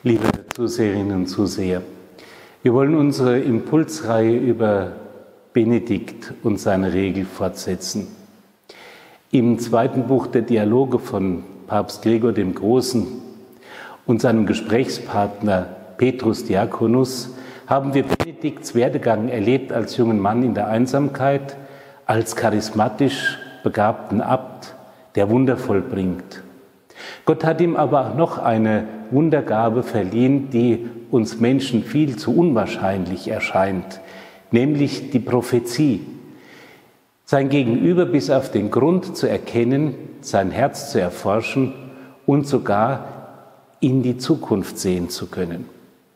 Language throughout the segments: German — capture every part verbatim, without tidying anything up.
Liebe Zuseherinnen und Zuseher, wir wollen unsere Impulsreihe über Benedikt und seine Regel fortsetzen. Im zweiten Buch der Dialoge von Papst Gregor dem Großen und seinem Gesprächspartner Petrus Diakonus haben wir Benedikts Werdegang erlebt als jungen Mann in der Einsamkeit, als charismatisch begabten Abt, der Wunder vollbringt. Gott hat ihm aber auch noch eine Wundergabe verliehen, die uns Menschen viel zu unwahrscheinlich erscheint, nämlich die Prophezie. Sein Gegenüber bis auf den Grund zu erkennen, sein Herz zu erforschen und sogar in die Zukunft sehen zu können.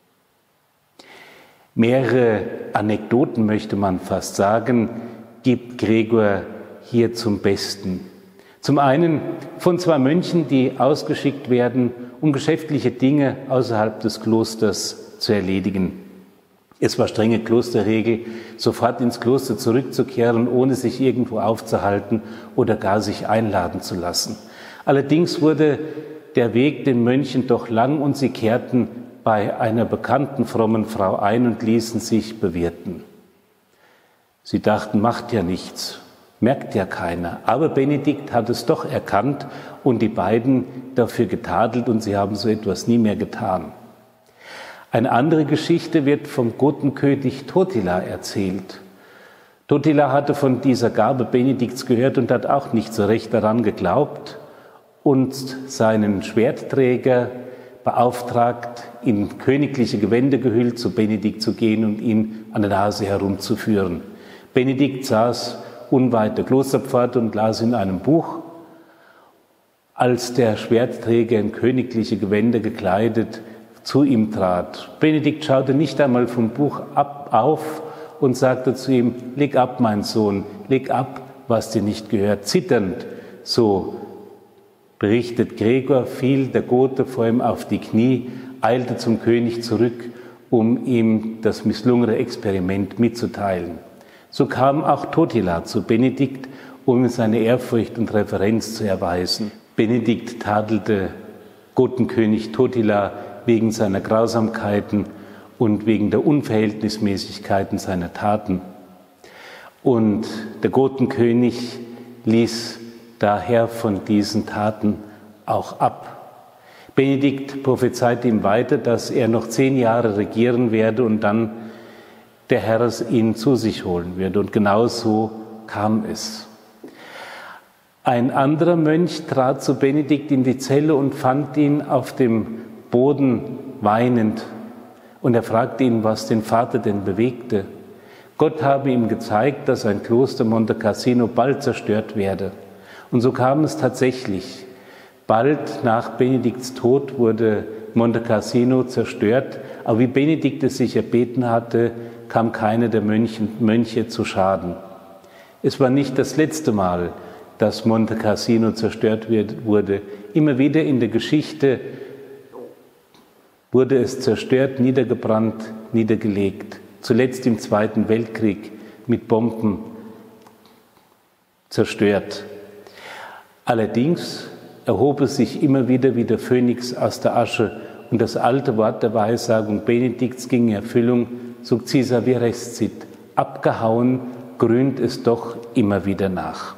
Mehrere Anekdoten, möchte man fast sagen, gibt Gregor hier zum Besten. Zum einen von zwei Mönchen, die ausgeschickt werden, um geschäftliche Dinge außerhalb des Klosters zu erledigen. Es war strenge Klosterregel, sofort ins Kloster zurückzukehren, ohne sich irgendwo aufzuhalten oder gar sich einladen zu lassen. Allerdings wurde der Weg den Mönchen doch lang und sie kehrten bei einer bekannten frommen Frau ein und ließen sich bewirten. Sie dachten, macht ja nichts. Merkt ja keiner. Aber Benedikt hat es doch erkannt und die beiden dafür getadelt und sie haben so etwas nie mehr getan. Eine andere Geschichte wird vom Gotenkönig Totila erzählt. Totila hatte von dieser Gabe Benedikts gehört und hat auch nicht so recht daran geglaubt und seinen Schwertträger beauftragt, in königliche Gewänder gehüllt zu Benedikt zu gehen und ihn an der Nase herumzuführen. Benedikt saß unweit der Klosterpforte und las in einem Buch. Als der Schwertträger in königliche Gewänder gekleidet zu ihm trat. Benedikt schaute nicht einmal vom Buch ab, auf und sagte zu ihm, leg ab, mein Sohn, leg ab, was dir nicht gehört. Zitternd, so berichtet Gregor, fiel der Gote vor ihm auf die Knie, eilte zum König zurück, um ihm das misslungene Experiment mitzuteilen. So kam auch Totila zu Benedikt, um ihm seine Ehrfurcht und Reverenz zu erweisen. Benedikt tadelte Gotenkönig Totila wegen seiner Grausamkeiten und wegen der Unverhältnismäßigkeiten seiner Taten. Und der Gotenkönig ließ daher von diesen Taten auch ab. Benedikt prophezeite ihm weiter, dass er noch zehn Jahre regieren werde und dann der Herr ihn zu sich holen würde. Und genau so kam es. Ein anderer Mönch trat zu Benedikt in die Zelle und fand ihn auf dem Boden weinend. Und er fragte ihn, was den Vater denn bewegte. Gott habe ihm gezeigt, dass ein Kloster Monte Cassino bald zerstört werde. Und so kam es tatsächlich. Bald nach Benedikts Tod wurde Monte Cassino zerstört. Aber wie Benedikt es sich erbeten hatte, kam keiner der Mönche, Mönche zu Schaden. Es war nicht das letzte Mal, dass Monte Cassino zerstört wird, wurde. Immer wieder in der Geschichte wurde es zerstört, niedergebrannt, niedergelegt. Zuletzt im Zweiten Weltkrieg mit Bomben zerstört. Allerdings erhob es sich immer wieder wie der Phönix aus der Asche und das alte Wort der Weissagung Benedikts ging in Erfüllung, succisa virescit, abgehauen, grünt es doch immer wieder nach.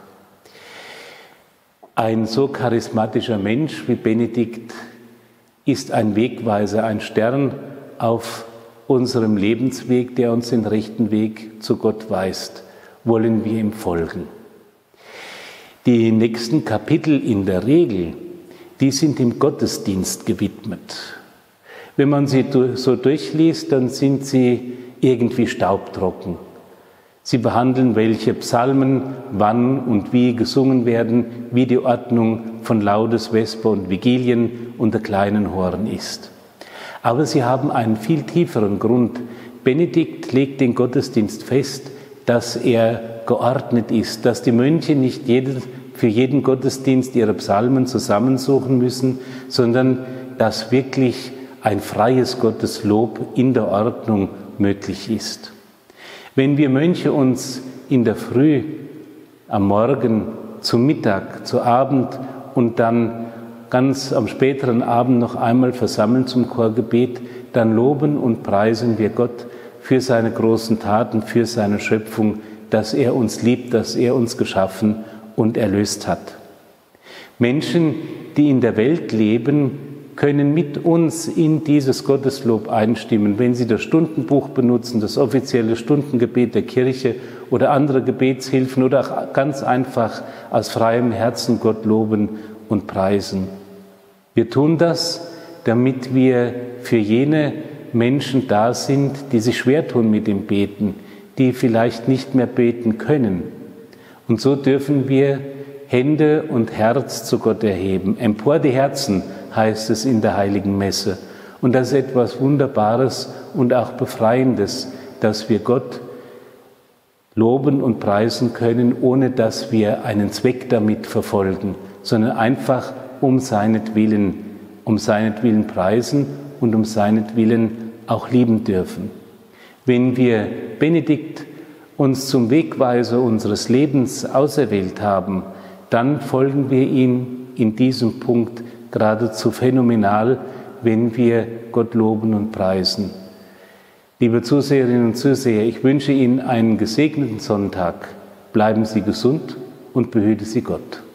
Ein so charismatischer Mensch wie Benedikt ist ein Wegweiser, ein Stern auf unserem Lebensweg, der uns den rechten Weg zu Gott weist. Wollen wir ihm folgen? Die nächsten Kapitel in der Regel, die sind dem Gottesdienst gewidmet. Wenn man sie so durchliest, dann sind sie irgendwie staubtrocken. Sie behandeln, welche Psalmen wann und wie gesungen werden, wie die Ordnung von Laudes, Vesper und Vigilien unter kleinen Horen ist. Aber sie haben einen viel tieferen Grund. Benedikt legt den Gottesdienst fest, dass er geordnet ist, dass die Mönche nicht jeden, für jeden Gottesdienst ihre Psalmen zusammensuchen müssen, sondern dass wirklich ein freies Gotteslob in der Ordnung möglich ist. Wenn wir Mönche uns in der Früh, am Morgen, zum Mittag, zu Abend und dann ganz am späteren Abend noch einmal versammeln zum Chorgebet, dann loben und preisen wir Gott für seine großen Taten, für seine Schöpfung, dass er uns liebt, dass er uns geschaffen und erlöst hat. Menschen, die in der Welt leben, können mit uns in dieses Gotteslob einstimmen, wenn sie das Stundenbuch benutzen, das offizielle Stundengebet der Kirche oder andere Gebetshilfen oder auch ganz einfach aus freiem Herzen Gott loben und preisen. Wir tun das, damit wir für jene Menschen da sind, die sich schwer tun mit dem Beten, die vielleicht nicht mehr beten können. Und so dürfen wir Hände und Herz zu Gott erheben. Empor die Herzen, heißt es in der Heiligen Messe. Und das ist etwas Wunderbares und auch Befreiendes, dass wir Gott loben und preisen können, ohne dass wir einen Zweck damit verfolgen, sondern einfach um seinetwillen, um seinetwillen preisen und um seinetwillen auch lieben dürfen. Wenn wir Benedikt uns zum Wegweiser unseres Lebens auserwählt haben, dann folgen wir ihm in diesem Punkt geradezu phänomenal, wenn wir Gott loben und preisen. Liebe Zuseherinnen und Zuseher, ich wünsche Ihnen einen gesegneten Sonntag. Bleiben Sie gesund und behüte Sie Gott.